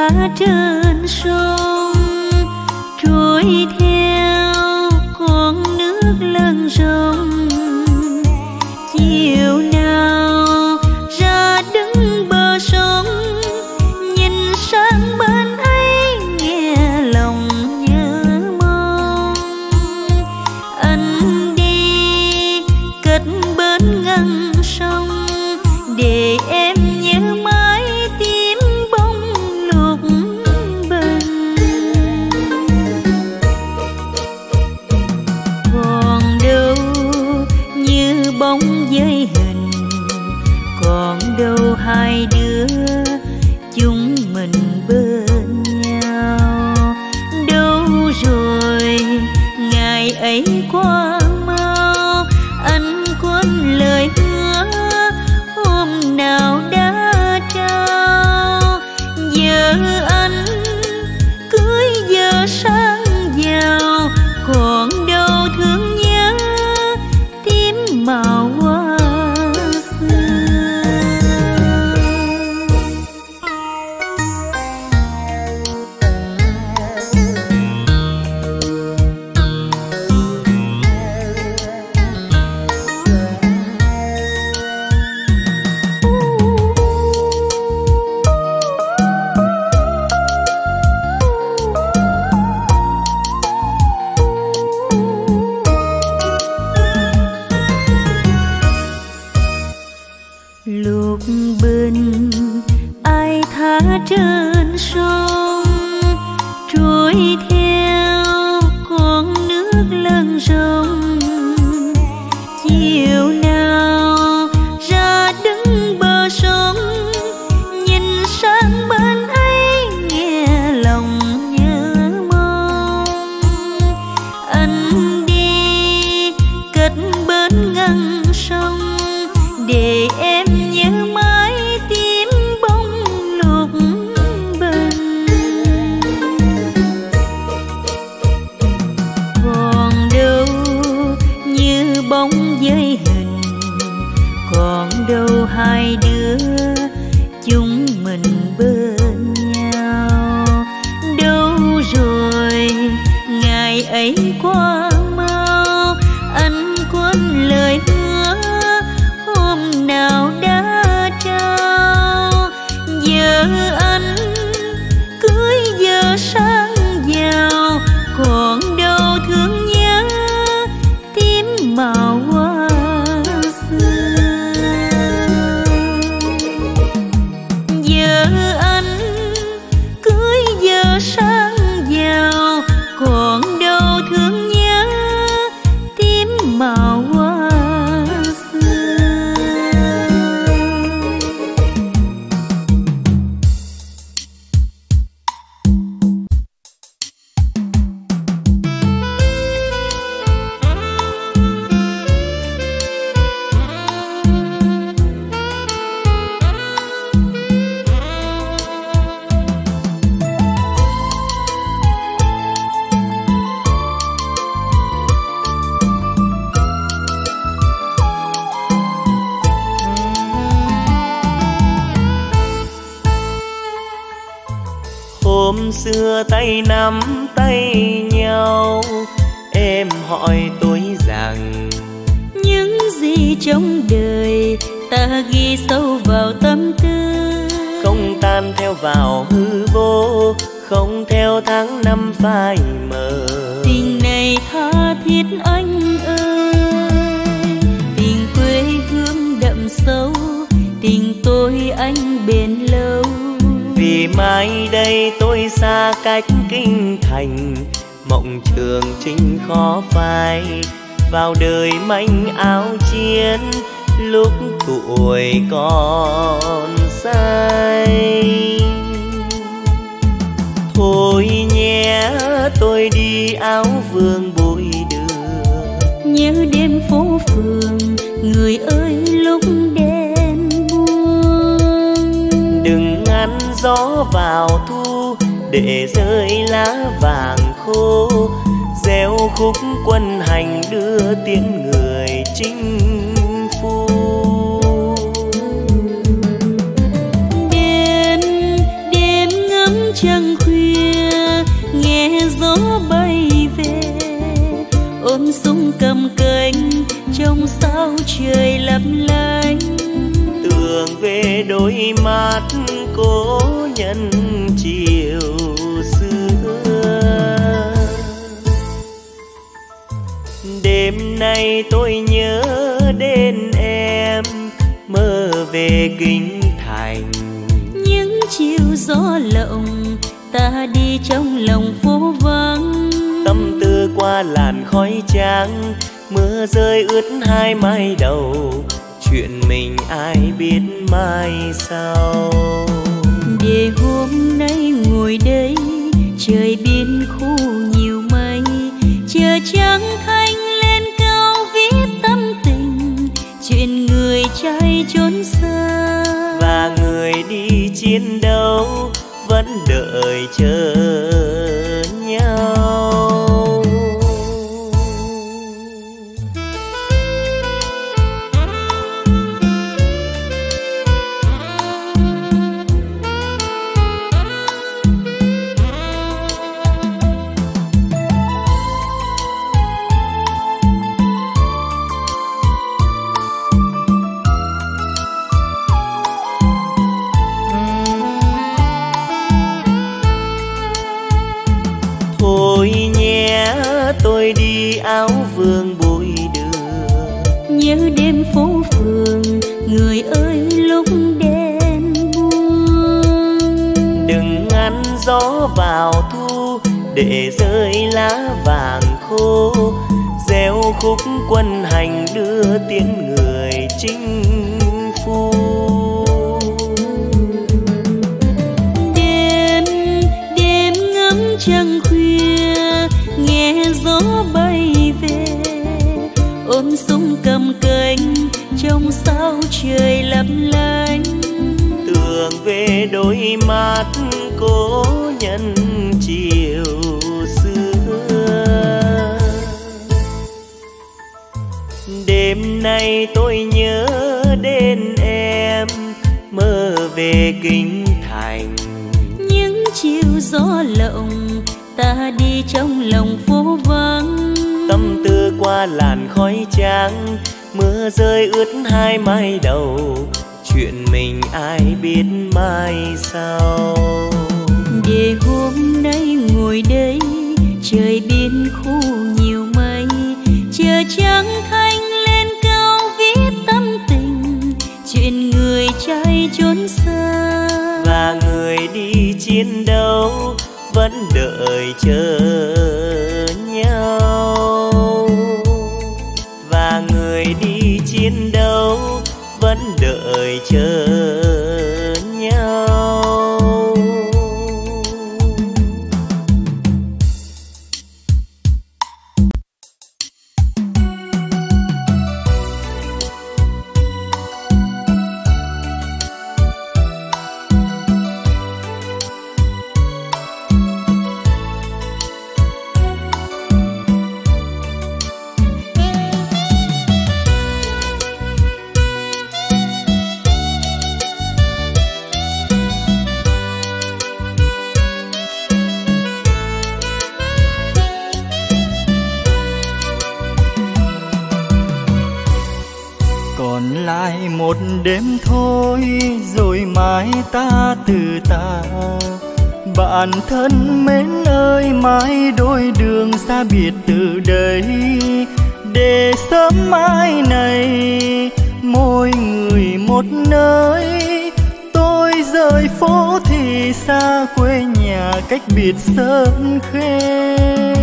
thả trên sông, trôi theo con nước lân rộng. Chiều nào ra đứng bờ sông, nhìn sang bên ấy nghe lòng nhớ mong. Anh đi cách bên ngăn sông, để em nhớ mãi tim bông lục bình. Còn đâu như bóng dây hình, còn đâu hai đứa chúng mình bên nhau. Đâu rồi ngày ấy qua mau, anh quên lời hứa hôm nào đã trao. Giờ anh cưới giờ sang giàu, còn đâu thương nhớ tím màu hoa xưa. Lục bình ai thả trên sông, trôi theo con nước lân rộng. Chiều nào ra đứng bờ sông, nhìn sang bên ấy nghe lòng nhớ mong. Anh đi cách bên ngăn sông, để em nhớ mãi tim bông lục bình. Còn đâu như bóng dây hình, còn đâu hai đứa chúng mình bên nhau. Đâu rồi ngày ấy qua mau, anh quên lời hứa hôm nào đã trao. Giờ anh cưới giờ sang giàu, còn đâu thương nhớ tím màu hoa xưa. Giờ anh cưới giờ sang giàu, còn đâu thương nhớ tím màu hoa xưa. Hôm xưa tay nắm tay nhau, em hỏi tôi rằng những gì trong đời ta ghi sâu vào tâm tư, không tan theo vào hư vô, không theo tháng năm phai mờ. Tình này tha thiết anh ơi, tình quê hương đậm sâu, tình tôi anh bền lâu. Vì mai đây tôi xa cách kinh thành, mộng trường chinh khó phai. Vào đời manh áo chiến, lúc tuổi còn say. Thôi nhé tôi đi áo vương bụi đường, nhớ đêm phố phường người ơi lúc đêm buông. đừng ngăn gió vào thu để rơi lá vàng khô, gieo khúc quân hành đưa tiếng người chinh phu. Đêm đêm ngắm sung cầm cánh trong sao trời lấp lánh. Tưởng về đôi mắt cố nhân chiều xưa. Đêm nay tôi nhớ đến em, mơ về kinh thành. Những chiều gió lộng ta đi trong lòng phố vắng. Tâm tư qua làn khói trắng, mưa rơi ướt hai mái đầu. Chuyện mình ai biết mai sau. Để hôm nay ngồi đây, trời biên khu nhiều mây, chờ trắng thanh lên câu viết tâm tình. Chuyện người trai trốn xa và người đi chiến đấu vẫn đợi chờ nhau. Tôi đi áo vương bụi đường, nhớ đêm phố phường người ơi lúc đêm buông. Đừng ngăn gió vào thu để rơi lá vàng khô. Gieo khúc quân hành đưa tiếng người chinh phu. Đêm đêm ngắm trăng khuya, nghe gió bay về, ôm súng cầm cánh trong sao trời lấp lánh. Tưởng về đôi mắt cố nhân chiều xưa. Đêm nay tôi nhớ đến em, mơ về kinh thành. Những chiều gió lộng ta đi trong lòng phố vắng. Tâm tư qua làn khói trắng, mưa rơi ướt hai mái đầu. Chuyện mình ai biết mai sau. Để hôm nay ngồi đây, trời biên khu nhiều mây, chờ trắng thanh lên câu viết tâm tình. Chuyện người trai trốn xa và người đi chiến đấu vẫn đợi chờ nhau. Và người đi chiến đấu vẫn đợi chờ nhau. Một đêm thôi rồi mai ta từ ta. Bạn thân mến ơi, mãi đôi đường xa biệt từ đây. Để sớm mai này mỗi người một nơi. Tôi rời phố thì xa quê nhà cách biệt sơn khê.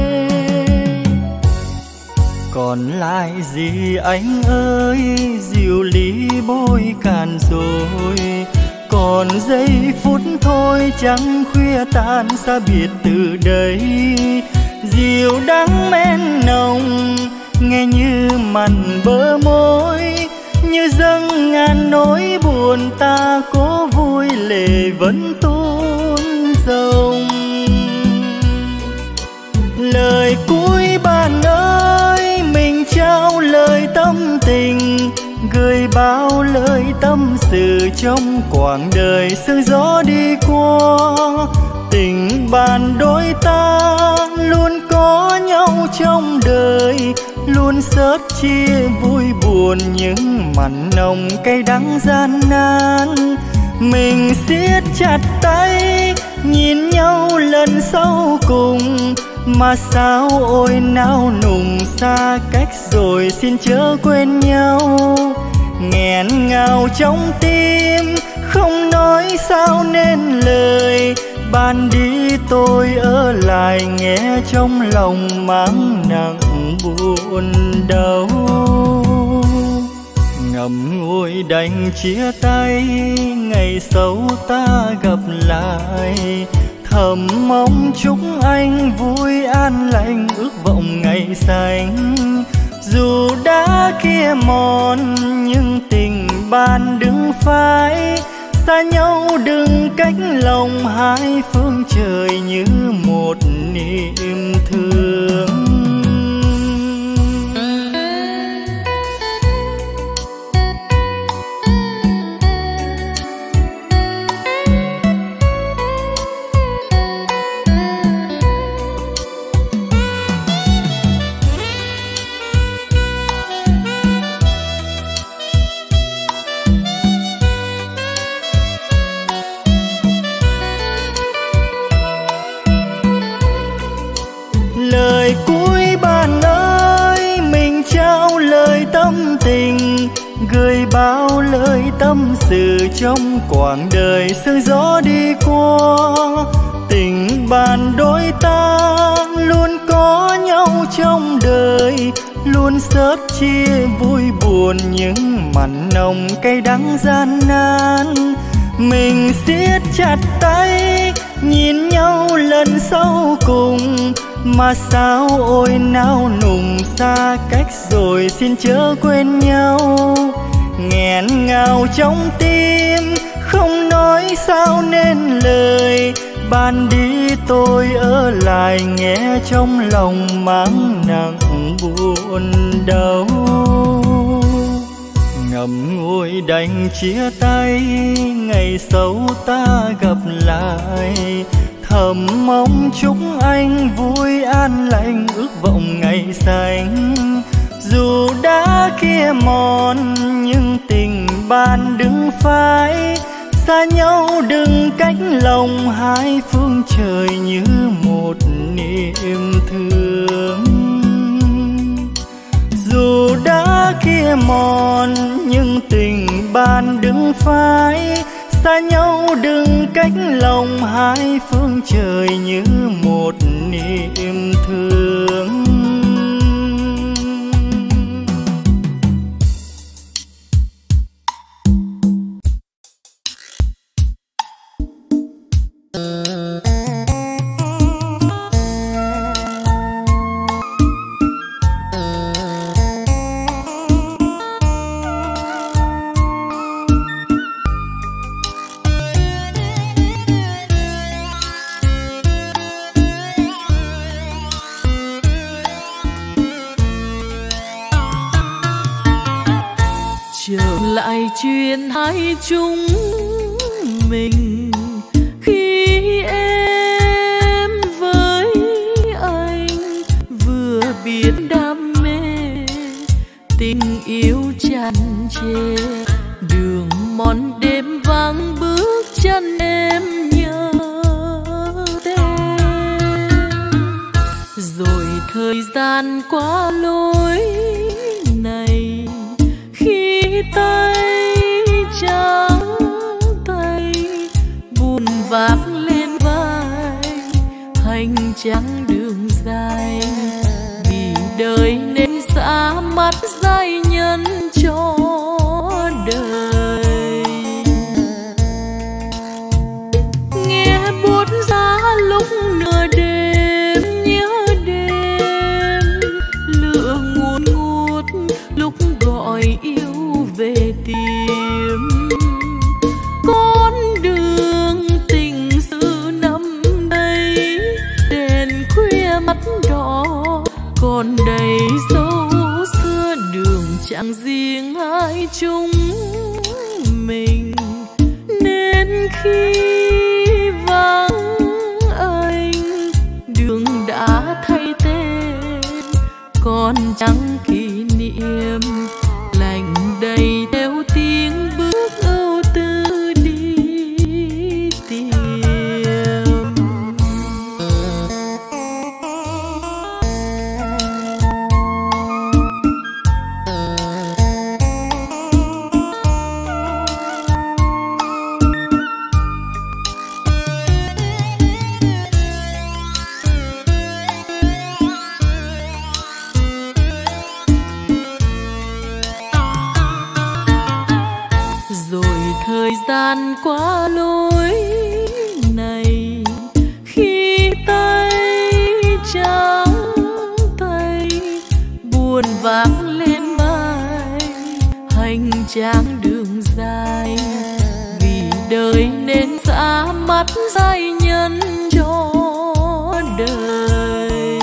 Còn lại gì anh ơi, rượu ly bôi cạn rồi. Còn giây phút thôi trắng khuya tan xa biệt từ đây. Rượu đắng men nồng nghe như mặn bờ môi. Như dâng ngàn nỗi buồn ta cố vui lệ vẫn tuôn dòng. Lời cuối bạn ơi, mình trao lời tâm tình, gửi bao lời tâm sự trong quãng đời sương gió đi qua. Tình bạn đôi ta luôn có nhau trong đời, luôn sớt chia vui buồn những mặn nồng cay đắng gian nan. Mình siết chặt tay nhìn nhau lần sau cùng, mà sao ôi nao nùng xa cách rồi xin chớ quên nhau. Nghẹn ngào trong tim không nói sao nên lời, ban đi tôi ở lại nghe trong lòng mang nặng buồn đau. Ngậm ngùi đành chia tay, ngày sau ta gặp lại. Thầm mong chúc anh vui an lành, ước vọng ngày xanh. Dù đã kia mòn nhưng tình bạn đừng phai, xa nhau đừng cách lòng hai phương trời như một niềm thương. Lời cuối bạn ơi, mình trao lời tâm tình, gửi bao lời tâm sự trong quãng đời sương gió đi qua. Tình bạn đôi ta luôn có nhau trong đời, luôn sớt chia vui buồn những mặn nồng cay đắng gian nan. Mình siết chặt tay nhìn nhau lần sau cùng, mà sao ôi nao nùng xa cách rồi xin chớ quên nhau. Nghẹn ngào trong tim không nói sao nên lời, ban đi tôi ở lại nghe trong lòng mang nặng buồn đau. Ngậm ngùi đành chia tay, ngày sau ta gặp lại. Thầm mong chúc anh vui an lành, ước vọng ngày xanh. Dù đã kia mòn nhưng tình bạn đừng phai, xa nhau đừng cách lòng hai phương trời như một niềm thương. Dù đã kia mòn nhưng tình bạn đừng phai, xa nhau đừng cách lòng hai phương trời như một niềm thương. Lại chuyện hai chúng mình khi em với anh vừa biết đam mê, tình yêu tràn trề đường mòn đêm vắng bước chân em nhớ tên. Rồi thời gian qua lối này khi tay trắng tay buồn vác lên vai hành trang đường dài, vì đời nên xa mắt giai nhân cho đời. Nghe buốt giá lúc nửa đêm nhớ đêm, lửa ngùn ngút lúc gọi yêu về tìm. Con đường tình sự năm đây đèn khuya mắt đỏ còn đầy dấu xưa, đường chẳng riêng hai chúng mình. Nên khi vắng anh đường đã thay tên, còn chẳng qua lối này, khi tay trắng tay buồn vang lên vai, hành trang đường dài vì đời nên xa mắt sai nhân cho đời.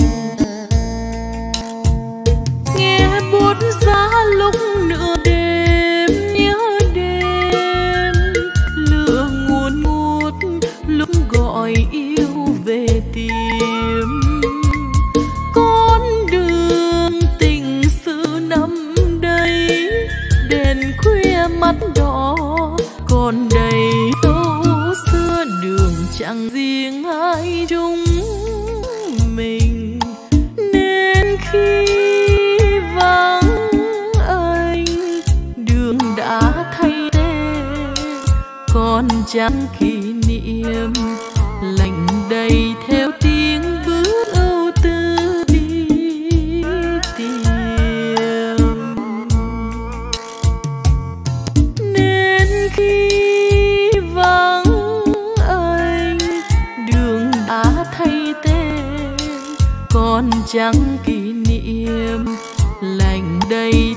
Nghe buốt giá lúc nửa đêm, nhớ đêm lửa ngùn ngút lúc gọi yêu về tìm. Con đường tình sự nằm đây, đèn khuya mắt đỏ còn đầy dấu xưa, đường chẳng riêng hai chúng mình. Nên khi vắng anh, đường đã thay tên, còn chẳng kỷ niệm lạnh đầy theo tiếng bước âu tư đi tìm. Nên khi vắng anh, đường đã thay tên, còn chẳng kỷ niệm lạnh đầy